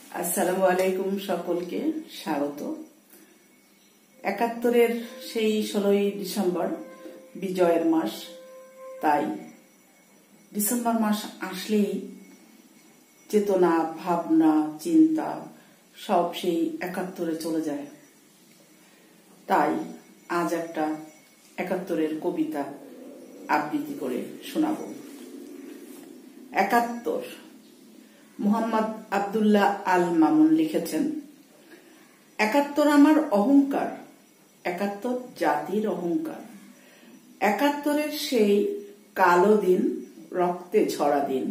আসসালামু আলাইকুম, সকলকে স্বাগত। ৭১-এর সেই ১৬ই ডিসেম্বর বিজয়ের মাস। তাই ডিসেম্বর মাস আসলেই চেতনা, ভাবনা, চিন্তা সব সেই ৭১-এ চলে যায়। তাই আজ একটা ৭১-এর কবিতা আবৃত্তি করে শোনাব। ৭১। মোহাম্মদ আব্দুল্লাহ আল মামুন লিখেছেন, ৭১ আমার অহংকার, ৭১ জাতির অহংকার। ৭১-এর সেই কালো দিন, রক্তে ঝরা দিন,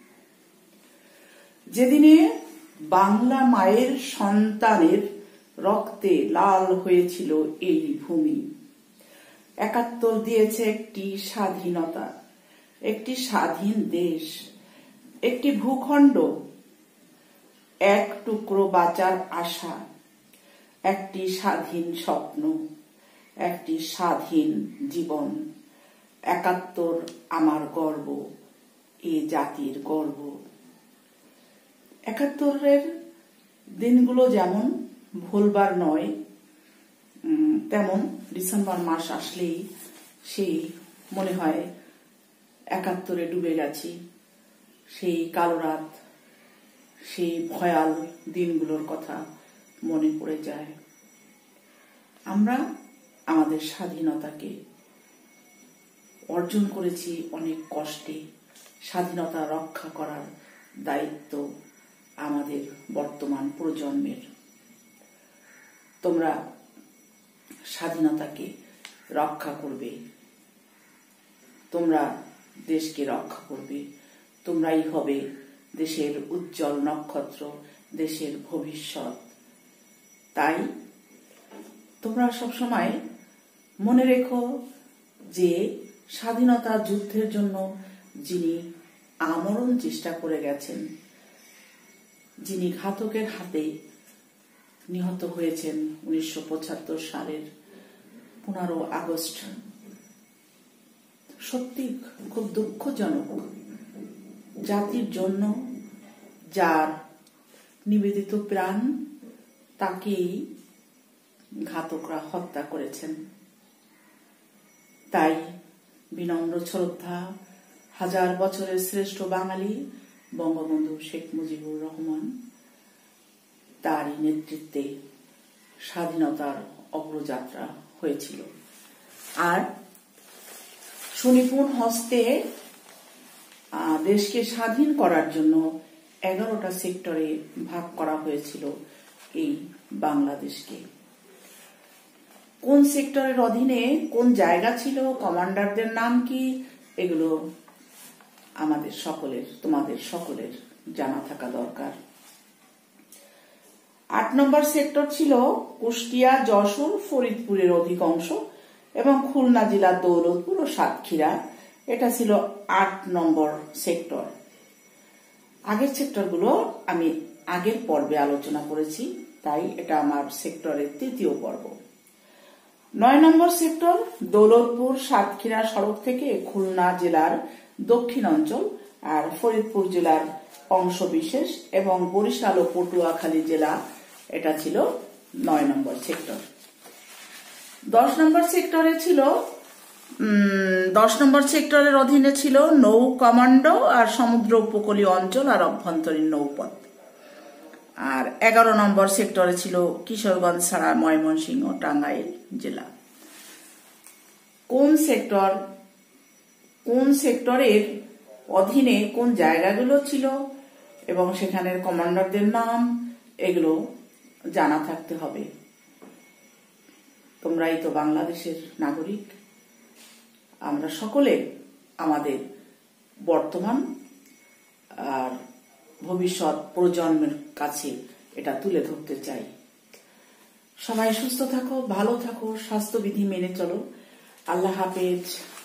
যেদিনে বাংলা মায়ের সন্তানের রক্তে লাল হয়েছিল এই ভূমি। ৭১ দিয়েছে একটি স্বাধীনতা, একটি স্বাধীন দেশ, একটি ভূখণ্ড, এক টুকরো বাঁচার আশা, একটি স্বাধীন স্বপ্ন, একটি স্বাধীন জীবন। ৭১ আমার গর্ব, এ জাতির গর্ব। ৭১-এর দিনগুলো যেমন ভুলবার নয়, তেমন ডিসেম্বর মাস আসলেই সেই মনে হয় ৭১-এ ডুবে গেছি। সেই কালো রাত, সেই ভয়াল দিনগুলোর কথা মনে পড়ে যায়। আমরা আমাদের স্বাধীনতাকে অর্জন করেছি অনেক কষ্টে। স্বাধীনতা রক্ষা করার দায়িত্ব আমাদের বর্তমান প্রজন্মের। তোমরা স্বাধীনতাকে রক্ষা করবে, তোমরা দেশকে রক্ষা করবে, তোমরাই হবে দেশের উজ্জ্বল নক্ষত্র, দেশের ভবিষ্যৎ। তাই তোমরা সবসময় মনে রেখো যে স্বাধীনতা যুদ্ধের জন্য যিনি আমরণ চেষ্টা করে গেছেন, যিনি ঘাতকের হাতে নিহত হয়েছেন ১৯৭৫ সালের ১৫ আগস্ট, সত্যি খুব দুঃখজনক। জাতির জন্য যার নিবেদিত প্রাণ, তাকেই ঘাতকরা হত্যা করেছেন। তাই বিনম্র শ্রদ্ধা হাজার বছরের শ্রেষ্ঠ বাঙালি বঙ্গবন্ধু শেখ মুজিবুর রহমান, তারই নেতৃত্বে স্বাধীনতার অগ্রযাত্রা হয়েছিল। আর সুনিপুণ হস্তে দেশকে স্বাধীন করার জন্য ১১টা সেক্টরে ভাগ করা হয়েছিল এই বাংলাদেশকে। কোন সেক্টরের অধীনে কোন জায়গা ছিল, কমান্ডারদের নাম কি, এগুলো আমাদের সকলের, তোমাদের সকলের জানা থাকা দরকার। ৮ নম্বর সেক্টর ছিল কুষ্টিয়া, যশোর, ফরিদপুরের অধিকাংশ এবং খুলনা জেলার দৌলতপুর ও সাতক্ষীরা। এটা ছিল ৮ নম্বর সেক্টর। আগের সেক্টরগুলো আমি আগের পর্বে আলোচনা করেছি, তাই এটা আমার সেক্টরের ৩য় পর্ব। ৯ নম্বর সেক্টর দৌলতপুর সাতক্ষীরা সড়ক থেকে খুলনা জেলার দক্ষিণ অঞ্চল আর ফরিদপুর জেলার অংশ বিশেষ এবং বরিশাল ও পটুয়াখালী জেলা, এটা ছিল ৯ নম্বর সেক্টর। ১০ নম্বর সেক্টরে ছিল ১০ নম্বর সেক্টরের অধীনে ছিল নৌ কমান্ডো আর সমুদ্র উপকূলীয় অঞ্চল আর অভ্যন্তরীণ নৌপথ। আর ১১ নম্বর সেক্টরে ছিল কিশোরগঞ্জ ছাড়া ময়মনসিংহ, টাঙ্গাইল জেলা। কোন সেক্টরের অধীনে কোন জায়গাগুলো ছিল এবং সেখানের কমান্ডারদের নাম, এগুলো জানা থাকতে হবে। তোমরাই তো বাংলাদেশের নাগরিক। আমরা সকলে আমাদের বর্তমান আর ভবিষ্যৎ প্রজন্মের কাছে এটা তুলে ধরতে চাই। সবাই সুস্থ থাকো, ভালো থাকো, স্বাস্থ্যবিধি মেনে চলো। আল্লাহ হাফেজ।